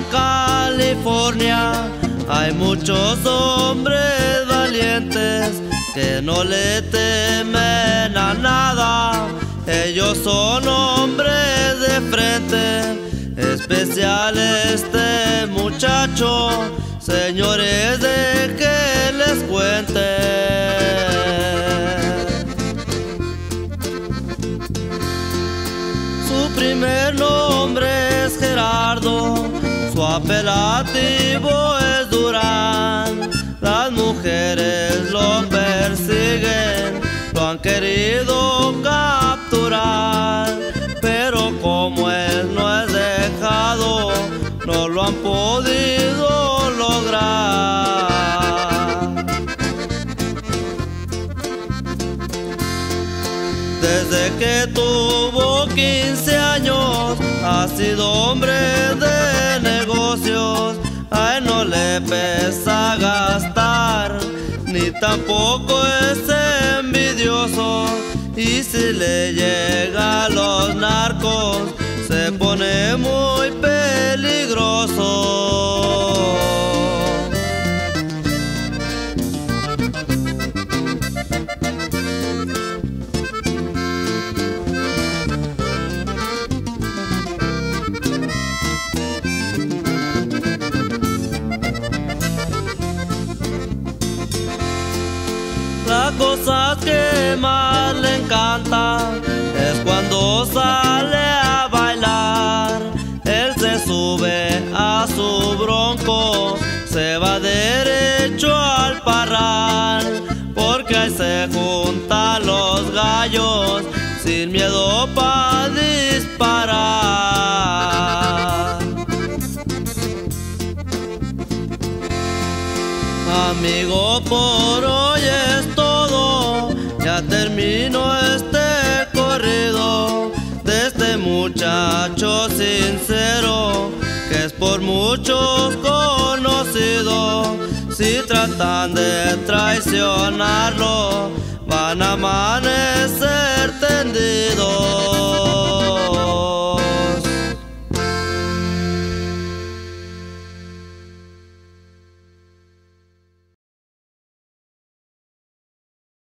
en California hay muchos hombres valientes que no le temen a nada. Ellos son hombres de frente, especial este muchacho, señores, de que les cuente. Su primer nombre es Gerardo, su apelativo es Durán. Las mujeres lo persiguen, lo han querido capturar, pero como él no es dejado, no lo han podido lograr. Desde que tuvo 15 años ha sido hombre de negocios. A él no le pesa gastar, ni tampoco es envidioso. Y si le llega a los narcos, se pone muy peligroso. La cosa que más le encanta es cuando sale a bailar. Él se sube a su bronco, se va derecho al parral, porque ahí se juntan los gallos sin miedo pa' disparar. Amigo, por hoy es todo, ya termino este corrido de este muchacho sincero, que es por muchos conocido. Si tratan de traicionarlo, van a amanecer tendidos.